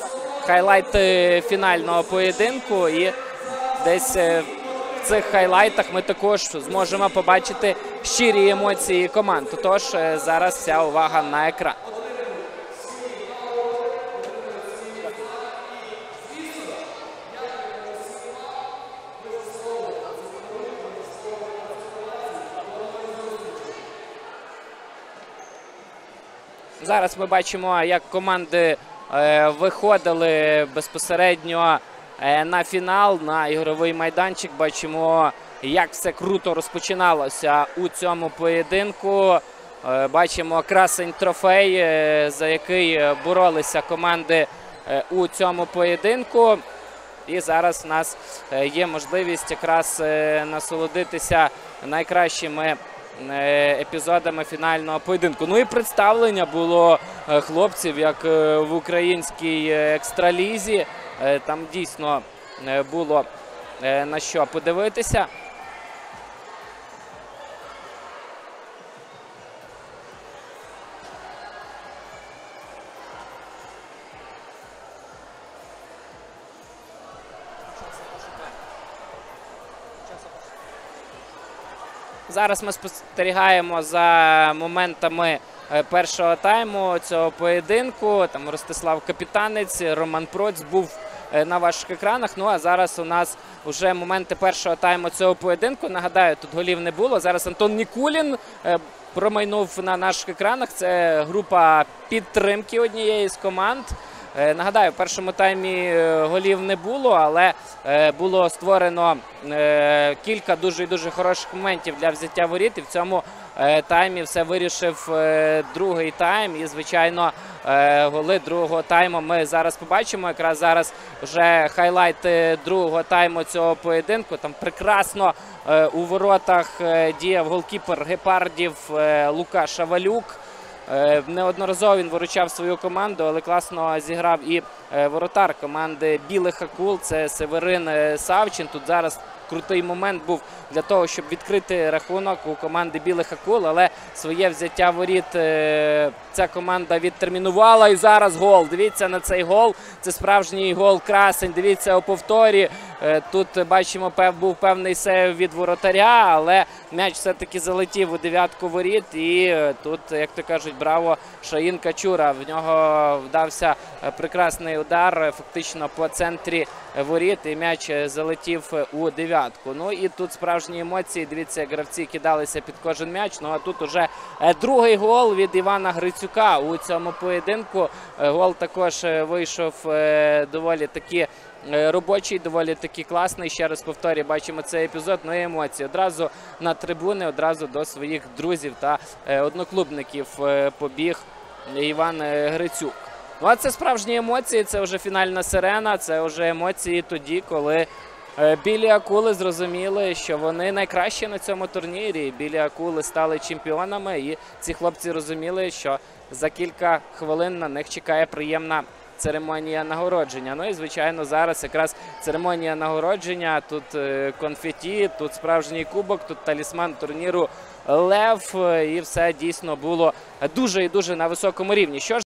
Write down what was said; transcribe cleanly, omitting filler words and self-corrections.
хайлайт фінального поєдинку. І десь в цих хайлайтах ми також зможемо побачити щирі емоції команд. Тож зараз вся увага на екран. Зараз ми бачимо, як команди виходили безпосередньо на фінал, на ігровий майданчик. Бачимо, як все круто розпочиналося у цьому поєдинку. Бачимо красень трофей, за який боролися команди у цьому поєдинку. І зараз у нас є можливість якраз насолодитися найкращими епізодами фінального поєдинку. Ну і представлення було хлопців, як в українській екстралізі. Там дійсно було на що подивитися. Зараз ми спостерігаємо за моментами першого тайму цього поєдинку. Там Ростислав Капітанець, Роман Проць був на ваших екранах. Ну а зараз у нас вже моменти першого тайму цього поєдинку. Нагадаю, тут голів не було. Зараз Антон Нікулін промайнув на наших екранах. Це група підтримки однієї з команд. Нагадаю, в першому таймі голів не було, але було створено кілька дуже і дуже хороших моментів для взяття воріт. І в цьому таймі все вирішив другий тайм. І, звичайно, голи другого тайму ми зараз побачимо. Якраз зараз вже хайлайт другого тайму цього поєдинку. Там прекрасно у воротах діяв голкіпер Гепардів Лука Шавалюк. Неодноразово він виручав свою команду, але класно зіграв і воротар команди Білих Акул. Це Северин Савчин. Тут зараз крутий момент був для того, щоб відкрити рахунок у команди Білих Акул, але своє взяття воріт ця команда відтермінувала. І зараз гол. Дивіться на цей гол. Це справжній гол красень. Дивіться у повторі. Тут, бачимо, був певний сейв від воротаря, але м'яч все-таки залетів у дев'ятку воріт. І тут, як то кажуть, браво Шаїн Качура. В нього вдався прекрасний удар фактично по центрі воріт. І м'яч залетів у дев'ятку. Ну і тут справжні емоції. Дивіться, як гравці кидалися під кожен м'яч. Ну а тут уже другий гол від Івана Грицюка у цьому поєдинку. Гол також вийшов доволі таки робочий, доволі таки класний. Ще раз повторюю, бачимо цей епізод. Ну і емоції. Одразу на трибуни, одразу до своїх друзів та одноклубників побіг Іван Грицюк. Ну а це справжні емоції, це вже фінальна сирена, це вже емоції тоді, коли білі акули зрозуміли, що вони найкращі на цьому турнірі. Білі акули стали чемпіонами, і ці хлопці розуміли, що за кілька хвилин на них чекає приємна церемонія нагородження. Ну і, звичайно, зараз якраз церемонія нагородження. Тут конфеті, тут справжній кубок, тут талісман турніру Лев. І все дійсно було дуже і дуже на високому рівні. Що ж